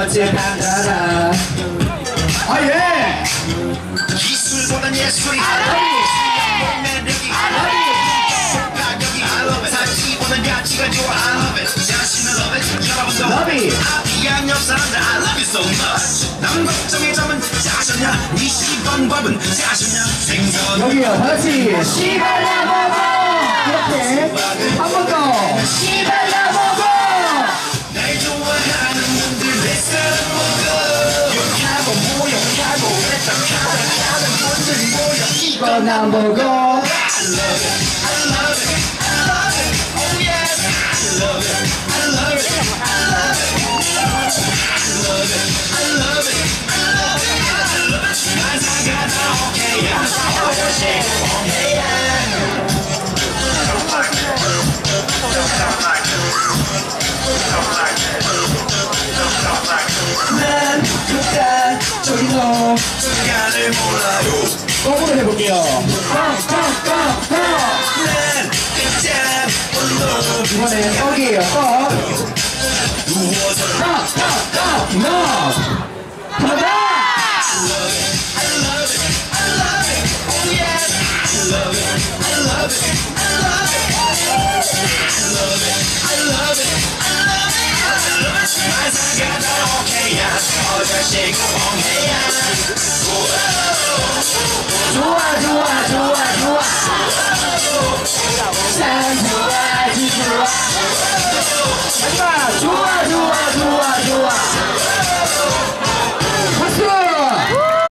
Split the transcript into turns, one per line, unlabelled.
어찌한다라. 아 예.
기술보단 예술이 매력이 가격이 사치보단 가치가 좋아 I love it 자신을 love it 여러분도
love it
앞이한 옆 사람들 I love you so much 남 걱정의 점은 짜셨냐 네 시방법은 짜셨냐 생선
여기요 다같이 시발라 먹어 이렇게 한 번 더 시발라 먹어
날 좋아하는 분들 내 사랑 먹어 욕하고 모욕하고 뺏어가는 분들 모여
이건 안 보고
I love it I love it I love it oh yes I love it I love it I love it I love it I love it I love it I love it 난 사가다 오케이야 어저씨 오케이야
난 그딴 저기서
시간을 몰라요
거꾸로 해볼게요 꺼꺼꺼꺼
난 그딴 몰라
이번엔 꺽이에요 꺽
누워서
꺽꺽꺽 너 가자
I love it I love it I love it oh yes I love it I love it I love it I love it I love it I love it I love it 난 사가다 오케이야 어저씨 오케이야
좋아 좋아 좋아 좋아 참 좋아 아주 좋아 마지막 좋아 좋아